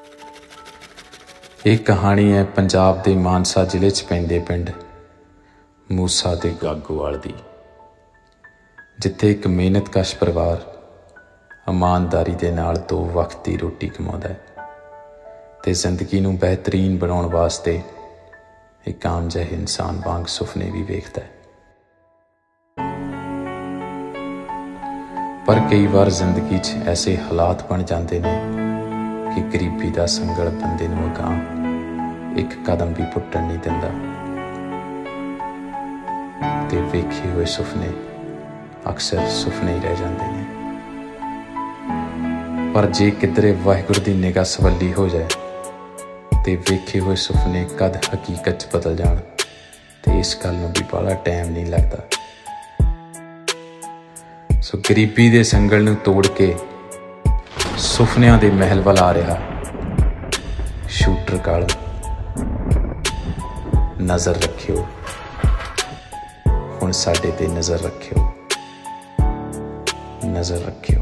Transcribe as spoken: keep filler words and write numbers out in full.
एक कहानी है पंजाब के मानसा जिले च पैंदे पिंड मूसा ते गागोवाल दी, जिथे एक मेहनतकश परिवार ईमानदारी दे नाल दो वक्त की रोटी कमाउंदा है ते जिंदगी नूं बेहतरीन बनाउण वास्ते एक आम जिहे इंसान वांग सुपने भी वेखदा है। पर कई बार जिंदगी च ऐसे हालात बन जाते हैं कि गरीबी का संगल बंदे नूं अगां एक कदम भी पुट्टण नहीं दिंदा ते वेखे हुए सुपने अक्सर सुपने ही रह जाते हैं। पर जे किधरे वाहिगुरू की निगाह सवली हो जाए तो वेखे हुए सुपने कद हकीकत च बदल जाण ते इस गल नूं भी बड़ा टाइम नहीं लगता। सो गरीबी दे संगल नूं तोड़ के सुपनियां दे महल वल आ रहा शूटर काल नज़र रखियो, हुण साडे ते नज़र रखियो, नज़र रखियो।